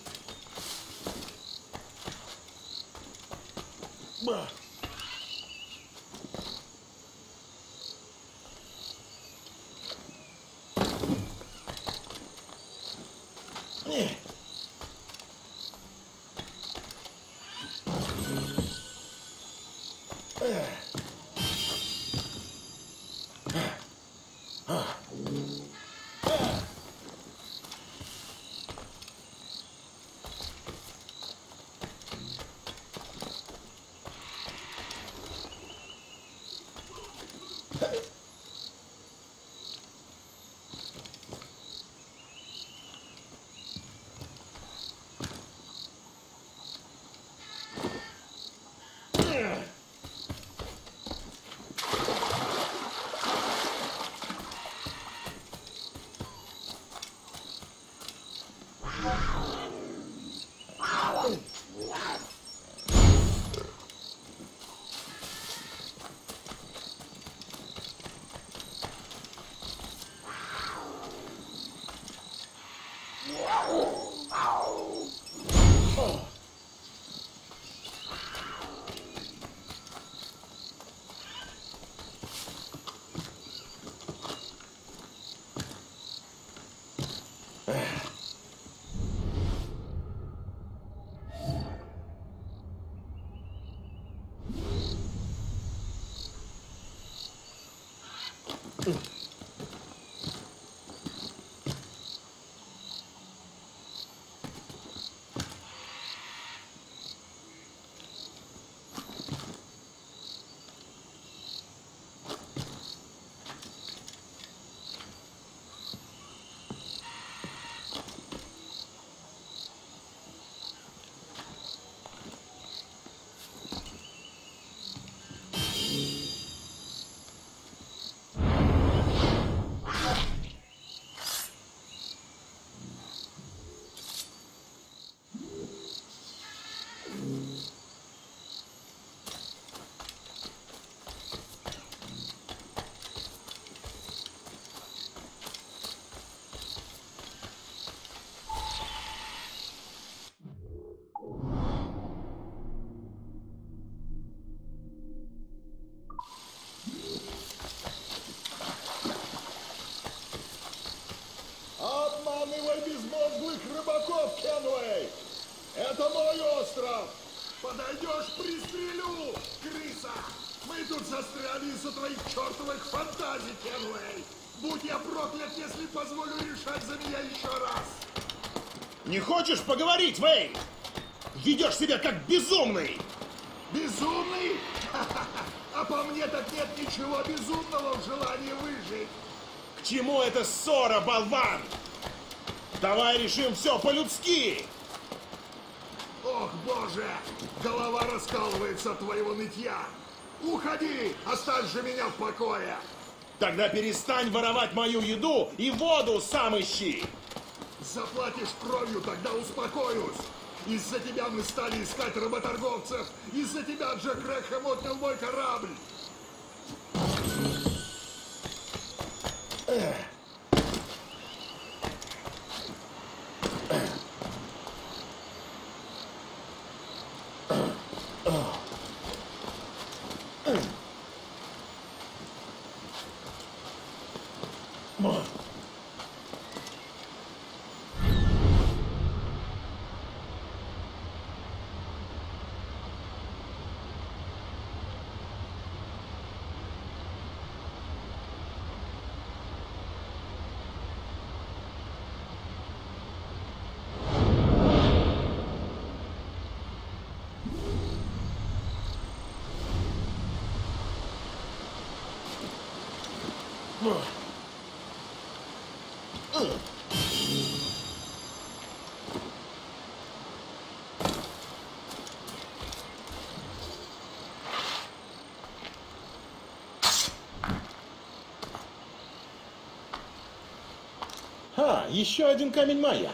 Обманывай безмозглых рыбаков, Кенуэй! Это мой остров! Подойдешь, пристрелю, крыса! Мы тут застряли из-за твоих чертовых фантазий, Кенуэй! Будь я проклят, если позволю решать за меня еще раз! Не хочешь поговорить, Вейн? Ведешь себя как безумный! Безумный? А по мне так нет ничего безумного в желании выжить! К чему эта ссора, болван? Давай решим все по-людски! Ох, боже! Голова раскалывается от твоего нытья! Уходи! Оставь же меня в покое! Тогда перестань воровать мою еду и воду сам ищи! Заплатишь кровью, тогда успокоюсь! Из-за тебя мы стали искать работорговцев! Из-за тебя Джек Рэкхэм отнял мой корабль! Да, еще один камень майя.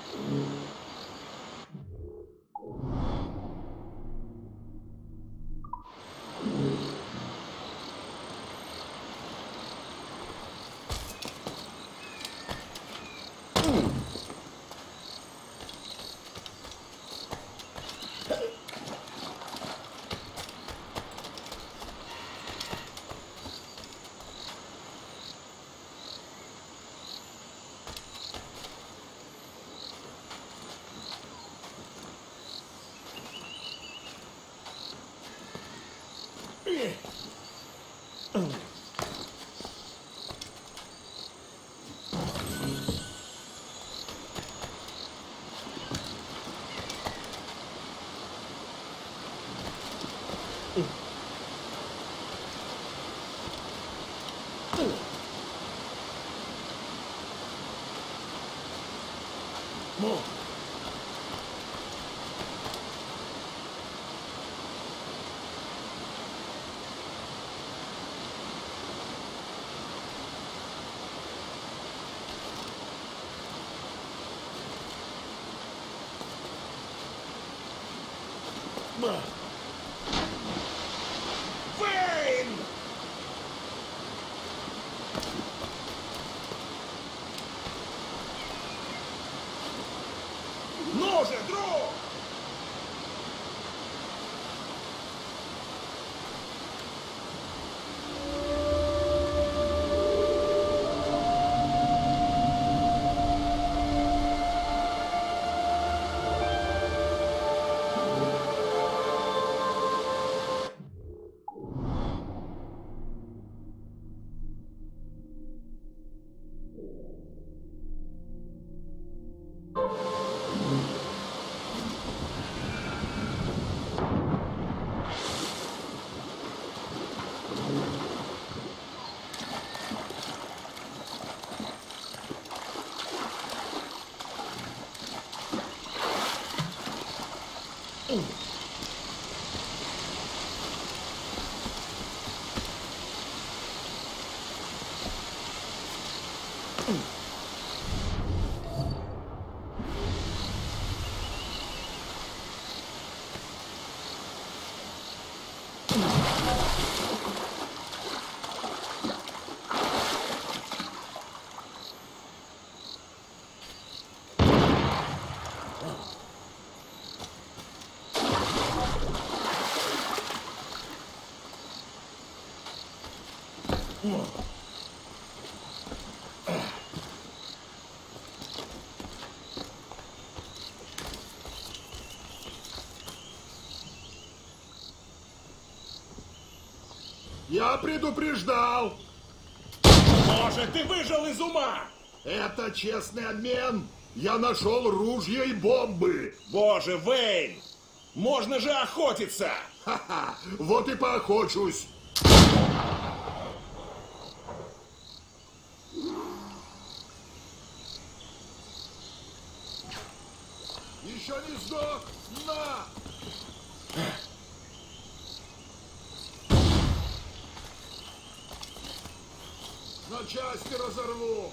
Вейн! Ну же, друг! Я предупреждал! Может, ты выжил из ума? Это честный обмен. Я нашел ружья и бомбы. Боже, Вейн! Можно же охотиться! Ха-ха! Вот и поохочусь. Еще не сдох! На! На части разорву!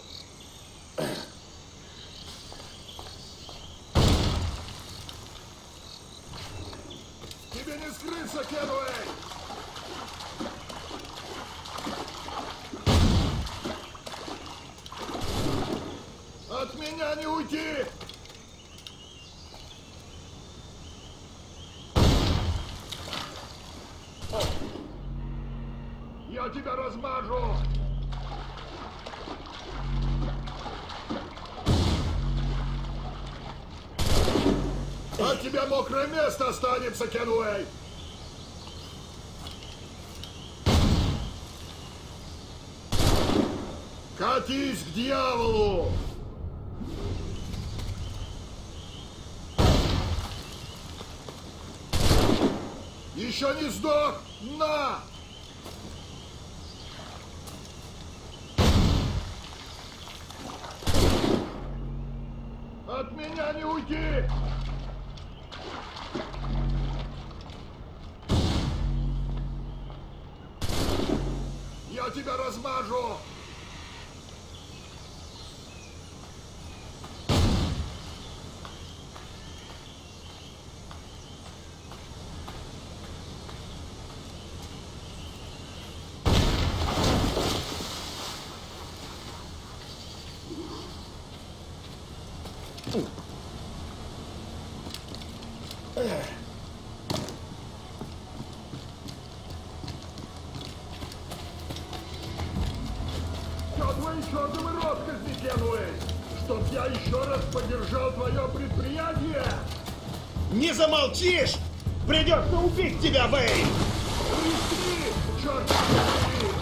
Тебе не скрыться, Кенуэй! От меня не уйти! Я тебя размажу! От тебя мокрое место останется, Кенуэй! Катись к дьяволу! Еще не сдох? На! От меня не уйти! Я тебя размажу! Что твои чертовы росказни, Кенуэй? Чтоб я еще раз поддержал твое предприятие? Не замолчишь! Придется убить тебя, Вейн! Рискни, черт побери!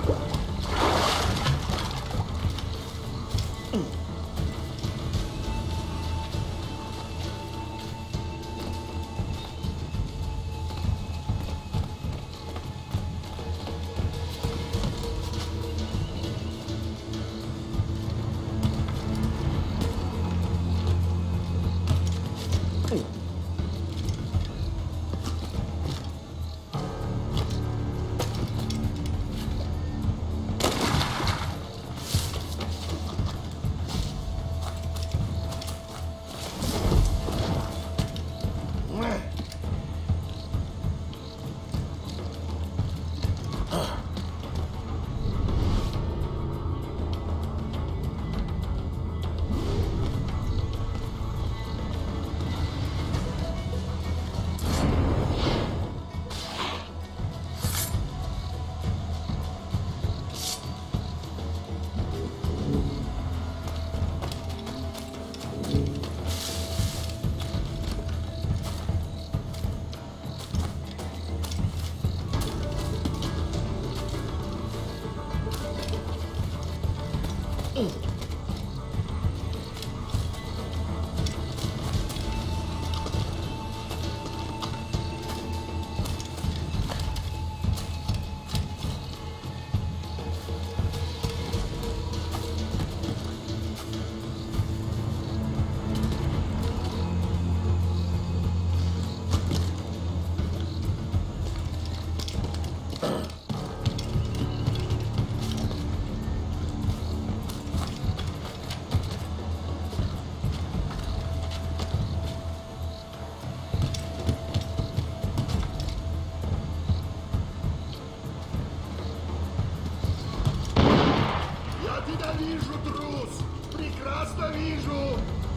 Вижу, трус! Прекрасно вижу!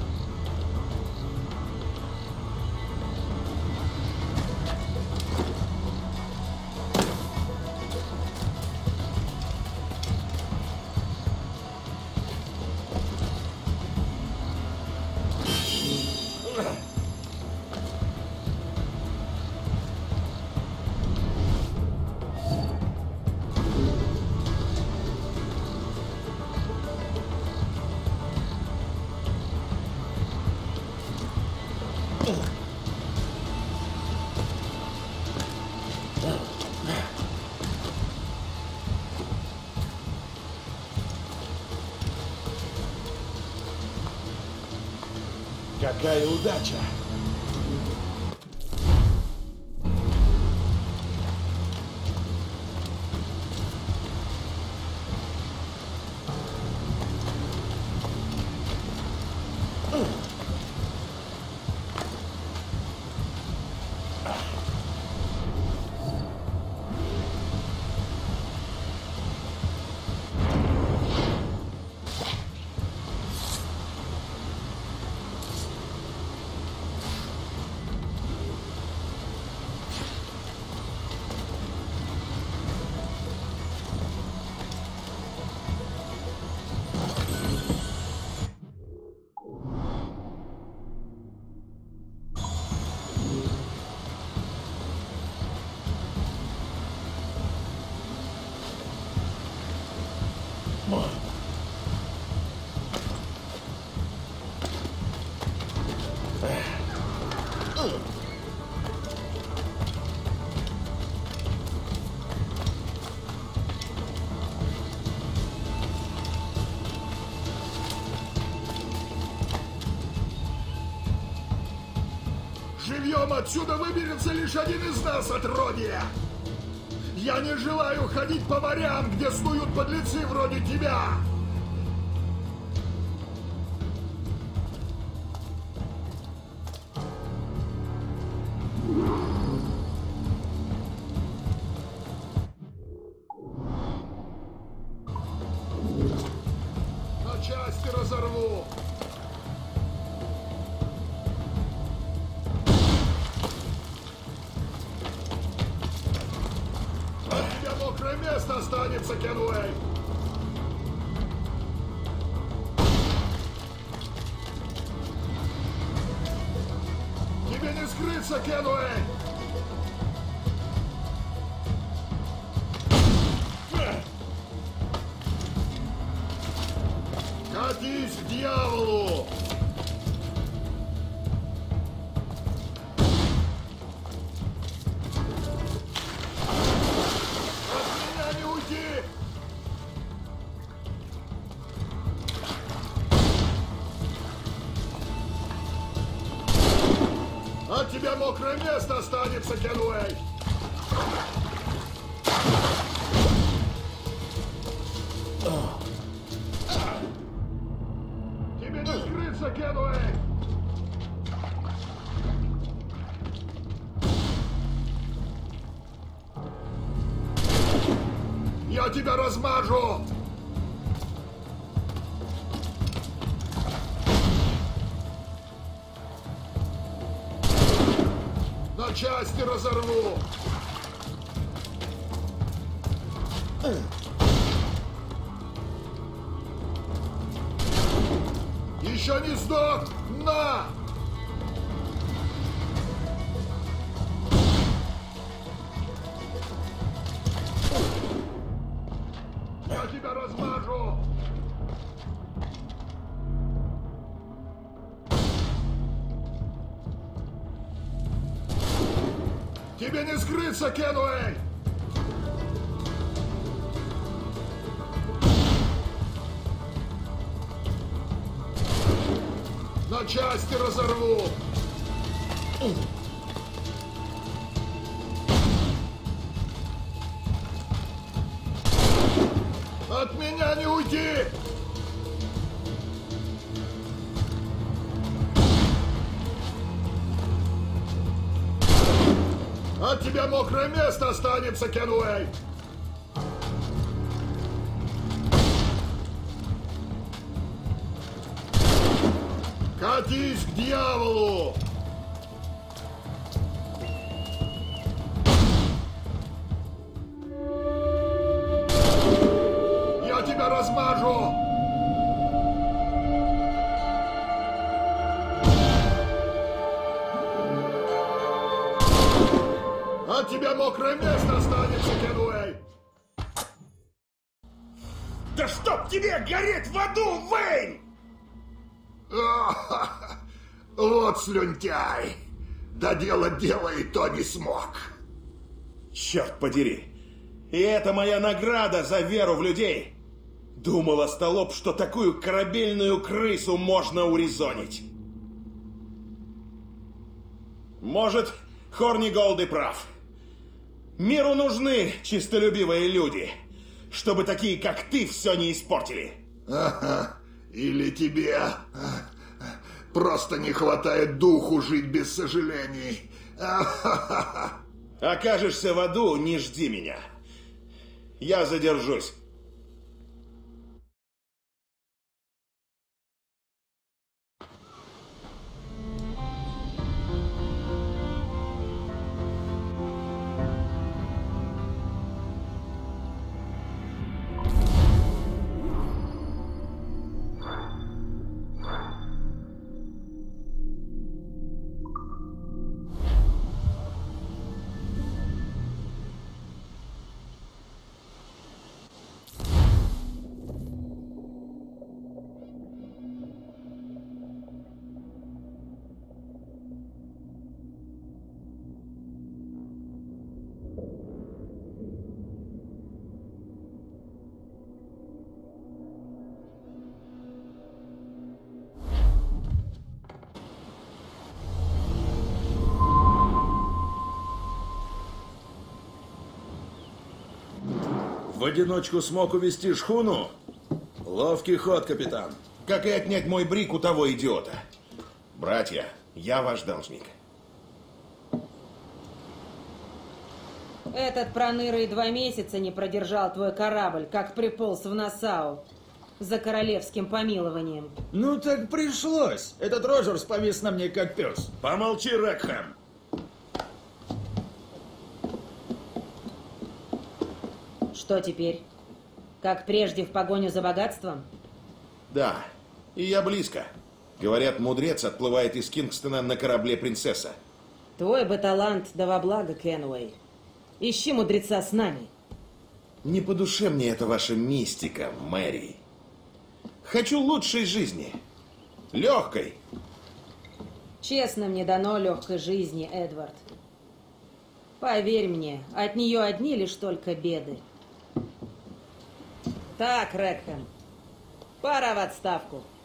Какая удача! Живьем отсюда выберется лишь один из нас, отродье! Я не желаю ходить по морям, где снуют подлецы вроде тебя! На части разорву! останется, Кенуэй! Тебе не скрыться, Кенуэй! Катись к дьяволу! От меня не уйти! От тебя мокрое место останется, Кенуэй! Тебе не скрыться, Кенуэй! Я тебя размажу! На части разорву! Еще не сдох! На! Я тебя размажу! Тебе не скрыться, Кенуэй! На части разорву! От меня не уйти! От тебя мокрое место останется, Кенуэй! Катись к дьяволу! Я тебя размажу! От тебя мокрое место останется, Кенуэй! Да чтоб тебе гореть в аду, Вейн! Вот слюнтяй! Доделать дело и то не смог. Черт подери! И это моя награда за веру в людей! Думал, остолоп, что такую корабельную крысу можно урезонить. Может, Хорниголд и прав. Миру нужны чистолюбивые люди, чтобы такие, как ты, все не испортили. Ага. Или тебе просто не хватает духу жить без сожалений. Окажешься в аду, не жди меня. Я задержусь. В одиночку смог увести шхуну? Ловкий ход, капитан. Как и отнять мой брик у того идиота. Братья, я ваш должник. Этот проныра и 2 месяца не продержал твой корабль, как приполз в Нассау. За королевским помилованием. Ну так пришлось. Этот Роджерс повис на мне как пес. Помолчи, Рекхэм. Что теперь? Как прежде, в погоню за богатством? Да, и я близко. Говорят, мудрец отплывает из Кингстона на корабле «Принцесса». Твой бы талант, да во благо, Кенуэй. Ищи мудреца с нами. Не по душе мне эта ваша мистика, Мэри. Хочу лучшей жизни. Легкой. Честно, мне дано легкой жизни, Эдвард. Поверь мне, от нее одни лишь только беды. Так, Рекхэм, пора в отставку.